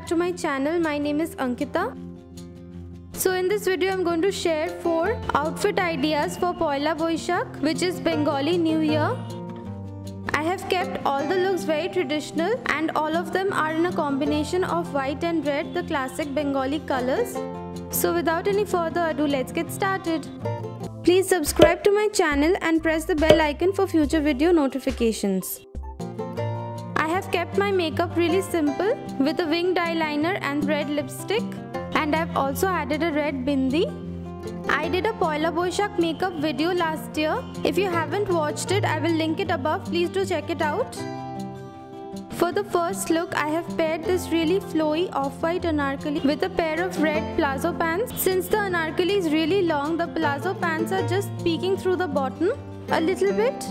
to my channel. My name is Ankita. So in this video I'm going to share 4 outfit ideas for Poila Boishakh, which is Bengali New Year. I have kept all the looks very traditional and all of them are in a combination of white and red, the classic Bengali colors. So without any further ado, let's get started. Please subscribe to my channel and press the bell icon for future video notifications. I have kept my makeup really simple with a winged eyeliner and red lipstick, and I've also added a red bindi. I did a Poila Boishakh makeup video last year. If you haven't watched it, I will link it above. Please do check it out. For the first look, I have paired this really flowy off-white anarkali with a pair of red palazzo pants. Since the anarkali is really long, the palazzo pants are just peeking through the bottom a little bit.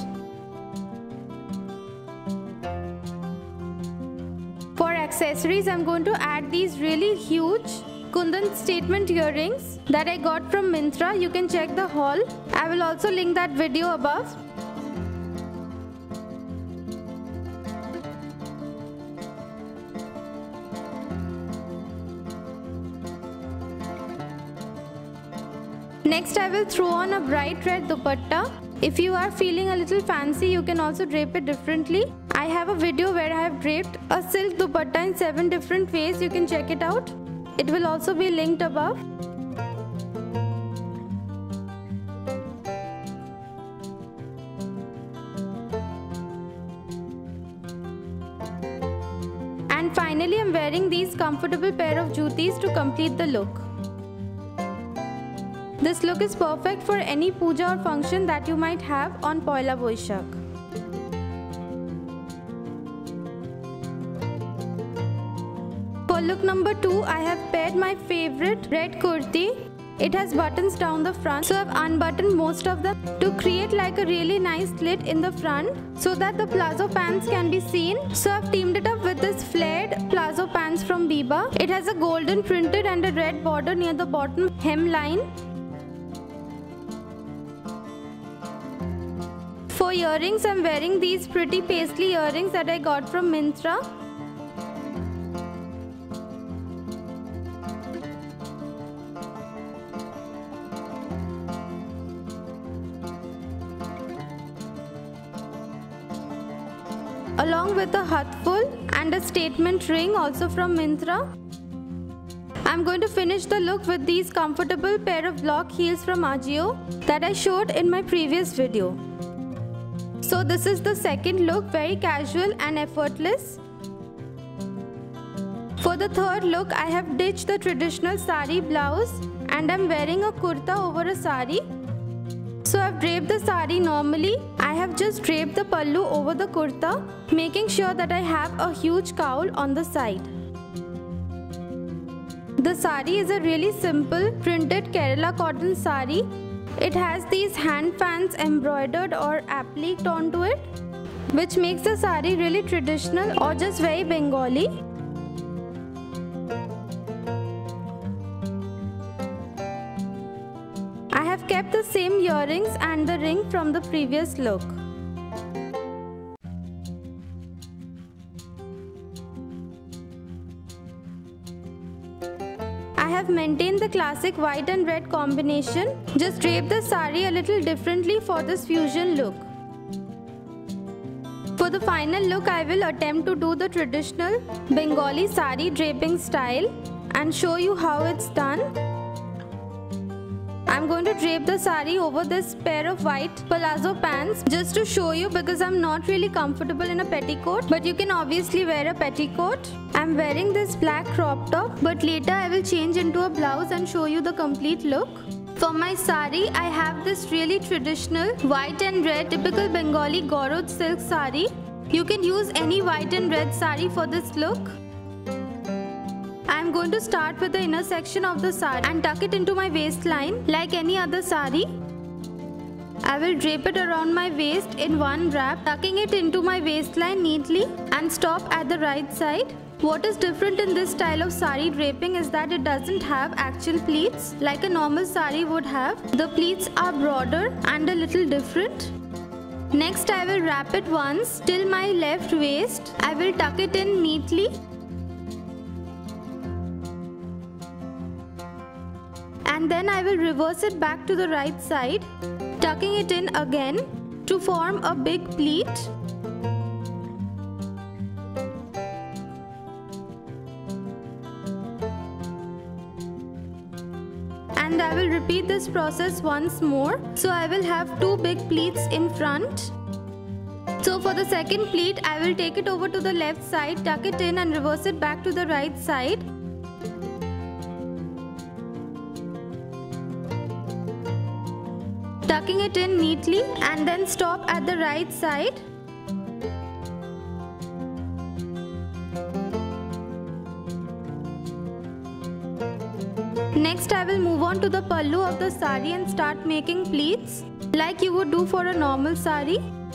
For accessories, I'm going to add these really huge Kundan statement earrings that I got from Myntra. You can check the haul. I will also link that video above. Next, I will throw on a bright red dupatta. If you are feeling a little fancy, you can also drape it differently. I have a video where I have draped a silk dupatta in 7 different ways. You can check it out. It will also be linked above. And finally, I'm wearing these comfortable pair of jutis to complete the look. This look is perfect for any puja or function that you might have on Poila Boishakh. For look number 2, I have paired my favorite red kurti. It has buttons down the front, so I've unbuttoned most of them to create like a really nice slit in the front so that the palazzo pants can be seen. So I've teamed it up with this flared palazzo pants from Biba. It has a golden printed and a red border near the bottom hemline. For earrings, I'm wearing these pretty paisley earrings that I got from Myntra. Along with a hathful and a statement ring also from Myntra. I'm going to finish the look with these comfortable pair of block heels from Ajio that I showed in my previous video. So this is the second look, very casual and effortless. For the third look, I have ditched the traditional sari blouse and I'm wearing a kurta over a sari. So I've draped the sari normally. I have just draped the pallu over the kurta, making sure that I have a huge cowl on the side. The sari is a really simple printed Kerala cotton sari. It has these hand fans embroidered or appliqued onto it, which makes the sari really traditional or just very Bengali. I have kept the same earrings and the ring from the previous look. I have maintained the classic white and red combination. Just drape the sari a little differently for this fusion look. For the final look, I will attempt to do the traditional Bengali sari draping style and show you how it's done. I'm going to drape the sari over this pair of white palazzo pants just to show you, because I'm not really comfortable in a petticoat, but you can obviously wear a petticoat. I'm wearing this black crop top, but later I will change into a blouse and show you the complete look. For my sari, I have this really traditional white and red typical Bengali Gorod silk sari. You can use any white and red sari for this look. I am going to start with the inner section of the sari and tuck it into my waistline like any other sari. I will drape it around my waist in one wrap, tucking it into my waistline neatly and stop at the right side. What is different in this style of sari draping is that it doesn't have actual pleats like a normal sari would have. The pleats are broader and a little different. Next, I will wrap it once till my left waist. I will tuck it in neatly. and then I will reverse it back to the right side, tucking it in again to form a big pleat. And I will repeat this process once more. So I will have two big pleats in front. So for the second pleat, I will take it over to the left side, tuck it in and reverse it back to the right side. Tucking it in neatly and then stop at the right side. Next, I will move on to the pallu of the sari and start making pleats like you would do for a normal sari.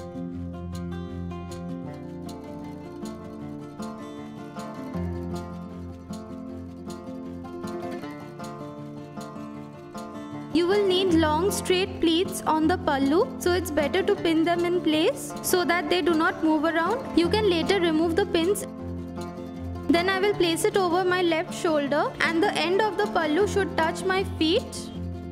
You will need long straight pleats on the pallu, so it's better to pin them in place so that they do not move around. You can later remove the pins. Then I will place it over my left shoulder and the end of the pallu should touch my feet.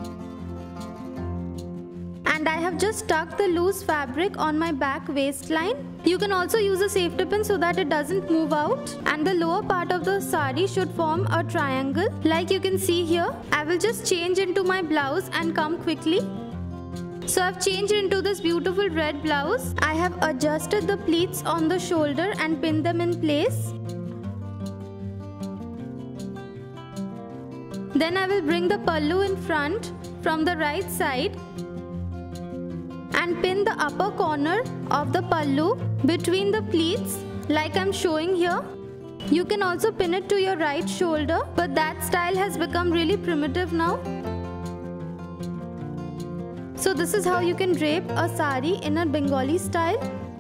And I have just tucked the loose fabric on my back waistline. You can also use a safety pin so that it doesn't move out. And the lower part of the sari should form a triangle like you can see here. I will just change into my blouse and come quickly. So I've changed into this beautiful red blouse. I have adjusted the pleats on the shoulder and pinned them in place. Then I will bring the pallu in front from the right side and pin the upper corner of the pallu between the pleats like I'm showing here. You can also pin it to your right shoulder, but that style has become really primitive now. So this is how you can drape a sari in a Bengali style.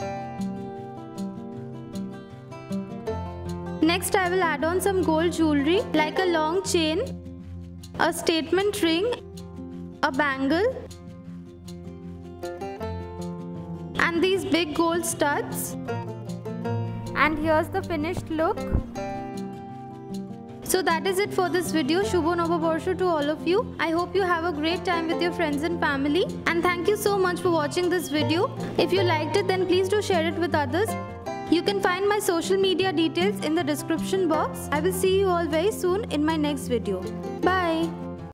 Next, I will add on some gold jewelry like a long chain, a statement ring, a bangle, and these big gold studs. And here's the finished look. So that is it for this video. Shubho Novoborsho to all of you. I hope you have a great time with your friends and family. And thank you so much for watching this video. If you liked it, then please do share it with others. You can find my social media details in the description box. I will see you all very soon in my next video. Bye.